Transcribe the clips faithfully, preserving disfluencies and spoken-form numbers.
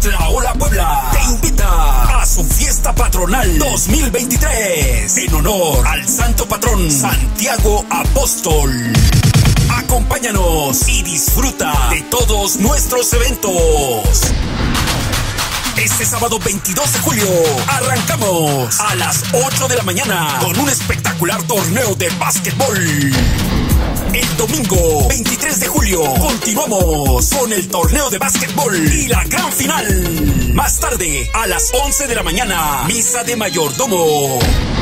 Tlaola Puebla te invita a su fiesta patronal dos mil veintitrés en honor al santo patrón Santiago Apóstol. Acompáñanos y disfruta de todos nuestros eventos. Este sábado veintidós de julio arrancamos a las ocho de la mañana con un espectacular torneo de básquetbol. El domingo veintitrés de julio continuamos con el torneo de básquetbol y la gran final. Más tarde, a las once de la mañana, misa de mayordomo.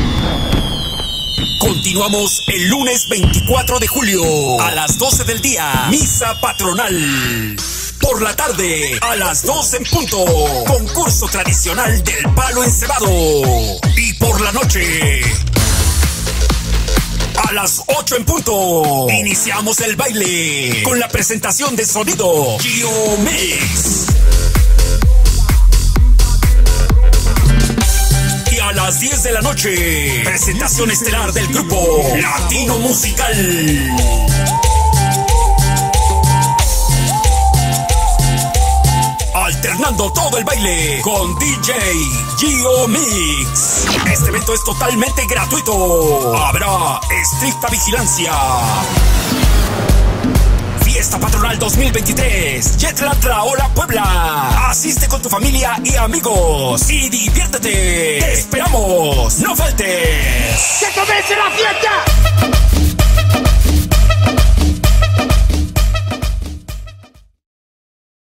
Continuamos el lunes veinticuatro de julio a las doce del día, misa patronal. Por la tarde, a las doce en punto, concurso tradicional del palo encebado. Y por la noche, a las ocho en punto, iniciamos el baile con la presentación de sonido Geomix. Y a las diez de la noche, presentación estelar del grupo Latino Musical. Alternando todo el baile con D J Geomix. Este evento es totalmente gratuito. Habrá estricta vigilancia. Fiesta Patronal dos mil veintitrés, Yetla Tlaola Puebla. Asiste con tu familia y amigos y diviértete. Te esperamos. No faltes. ¡Que comience la fiesta!